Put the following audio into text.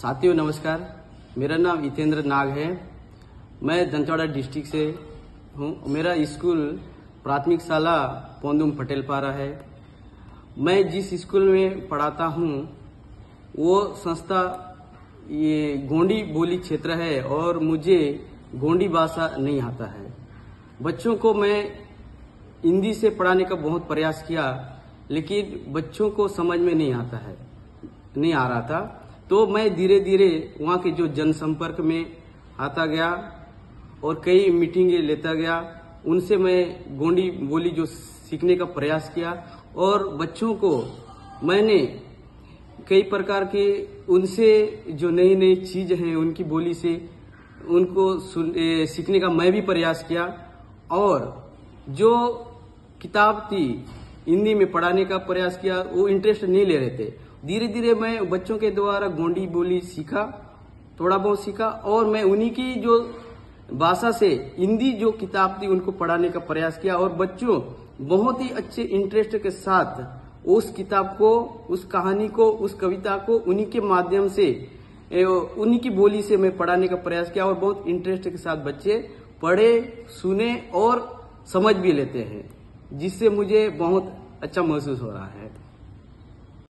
साथियों नमस्कार, मेरा नाम हितेंद्र नाग है। मैं दंतेवाड़ा डिस्ट्रिक्ट से हूँ। मेरा स्कूल प्राथमिक शाला पोंदुम पटेलपारा है। मैं जिस स्कूल में पढ़ाता हूँ वो संस्था ये गोंडी बोली क्षेत्र है और मुझे गोंडी भाषा नहीं आता है। बच्चों को मैं हिंदी से पढ़ाने का बहुत प्रयास किया, लेकिन बच्चों को समझ में नहीं आ रहा था। तो मैं धीरे धीरे वहाँ के जो जनसंपर्क में आता गया और कई मीटिंगें लेता गया। उनसे मैं गोंडी बोली जो सीखने का प्रयास किया और बच्चों को मैंने कई प्रकार के उनसे जो नई नई चीज हैं उनकी बोली से उनको सीखने का मैं भी प्रयास किया। और जो किताब थी हिंदी में पढ़ाने का प्रयास किया, वो इंटरेस्ट नहीं ले रहे थे। धीरे धीरे मैं बच्चों के द्वारा गोंडी बोली सीखा, थोड़ा बहुत सीखा और मैं उन्हीं की जो भाषा से हिंदी जो किताब थी उनको पढ़ाने का प्रयास किया और बच्चों बहुत ही अच्छे इंटरेस्ट के साथ उस किताब को, उस कहानी को, उस कविता को उन्हीं के माध्यम से, उन्हीं की बोली से मैं पढ़ाने का प्रयास किया और बहुत इंटरेस्ट के साथ बच्चे पढ़े, सुने और समझ भी लेते हैं, जिससे मुझे बहुत अच्छा महसूस हो रहा है।